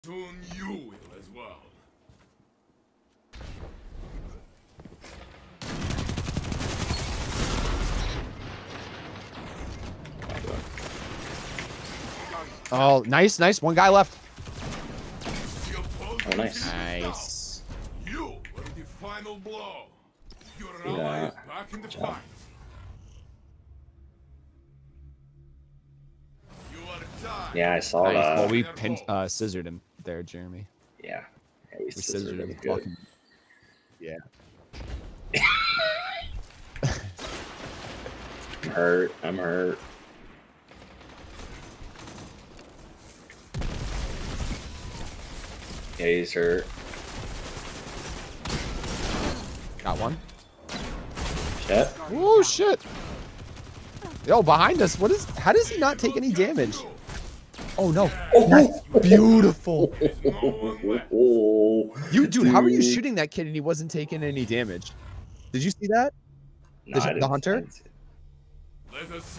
Soon you will as well. Oh, nice, nice. One guy left. Oh, nice. Nice. You were the final blow. Your Yeah. ally is back in the fight. You are tied. Yeah, I saw Nice. that. Well, we scissored him there, Jeremy. Yeah. We scissored him. Good. Fucking, yeah. I'm hurt. I'm hurt. Yeah, he's hurt. Got one. Shit. Oh shit. Yo, behind us. What is? How does he not take any damage? Oh no. Oh, Beautiful. oh, You, dude, how are you shooting that kid and he wasn't taking any damage? Did you see that? No, The hunter?